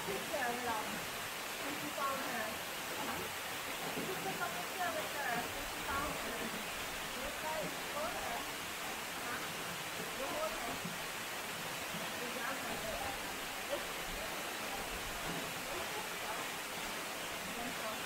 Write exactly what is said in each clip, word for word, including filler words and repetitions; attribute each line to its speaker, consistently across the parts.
Speaker 1: picture with us when she found her. She took a picture with her when she found her. Yes, guys, hold her. Huh? You hold her. You grab her. Let's go.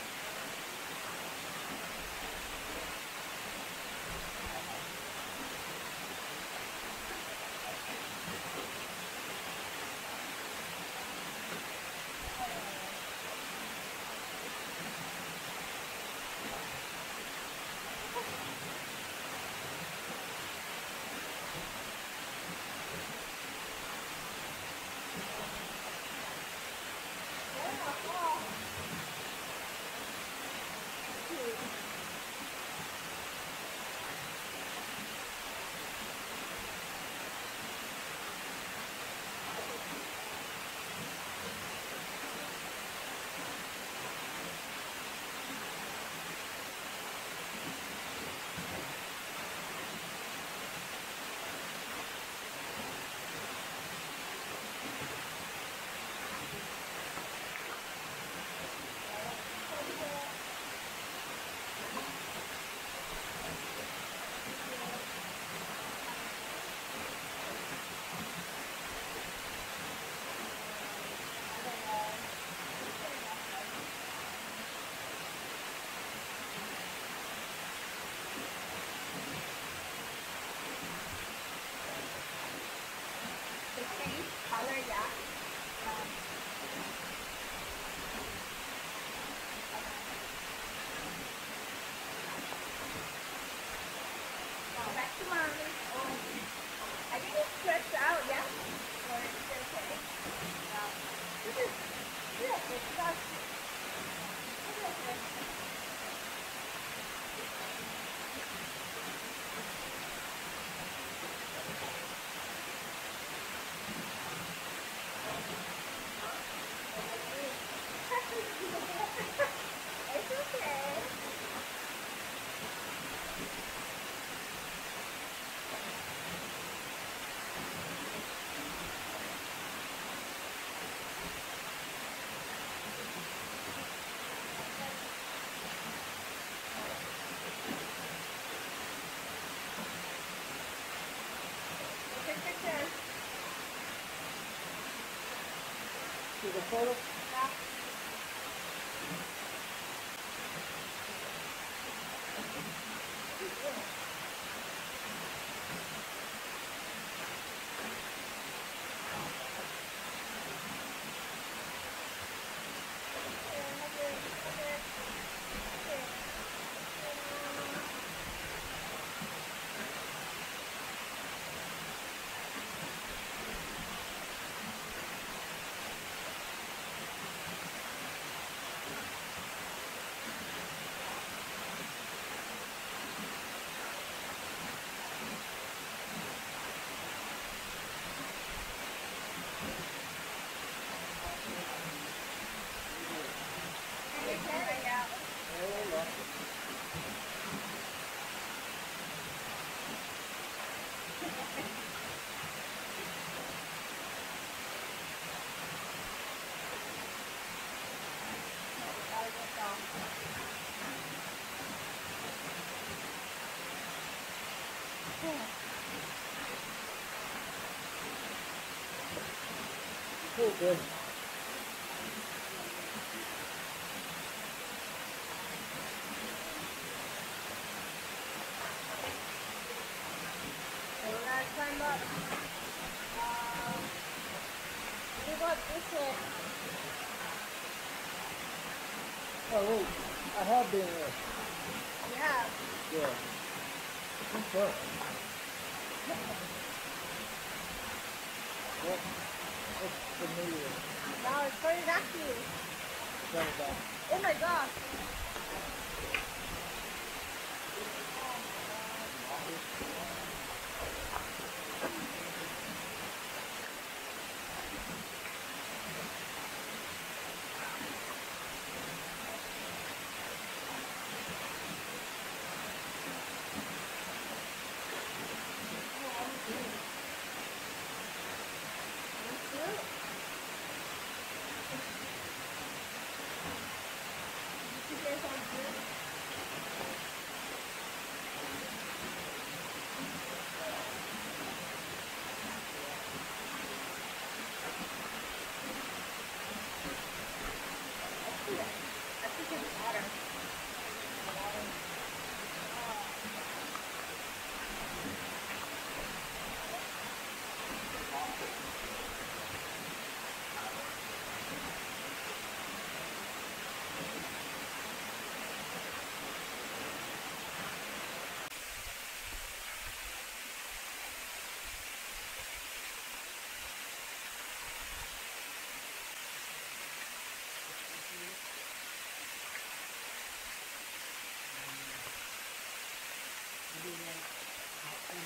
Speaker 1: The change color, yeah. Um, now back to mommy. Oh, I think it's stretched out, yeah? Or it's okay? Yeah. This is, yeah, it's got, it's okay. It's okay. Take pictures.
Speaker 2: See the photo?
Speaker 1: Yeah.
Speaker 2: Oh, good.
Speaker 1: So we're gonna climb up. Um, we got this way.
Speaker 2: Oh, wait. I have been there.
Speaker 1: Yeah.
Speaker 2: Yeah. It's fun. What? What's familiar?
Speaker 1: Wow, it's very lucky.
Speaker 2: Tell me about.
Speaker 1: Oh my gosh.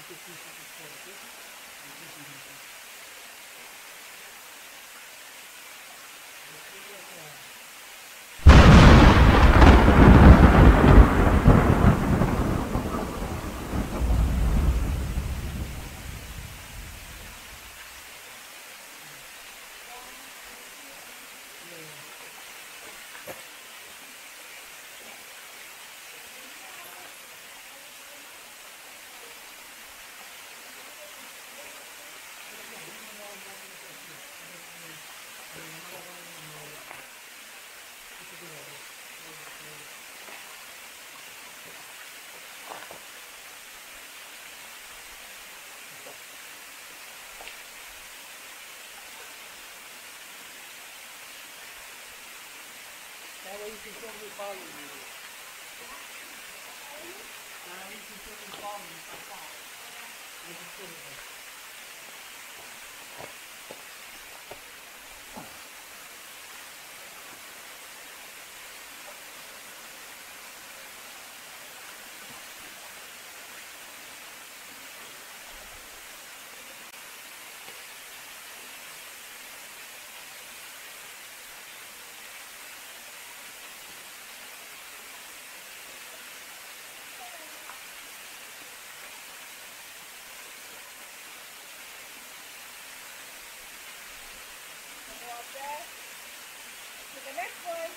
Speaker 2: That way you can show me follow you. That way you can show me follow you. I follow. You can show me.
Speaker 1: To the next one.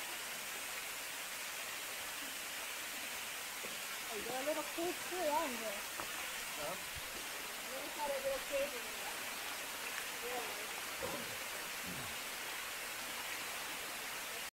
Speaker 1: Oh, you got a little cage too on there.
Speaker 2: Huh?
Speaker 1: You notice how that little cage is in there? Really?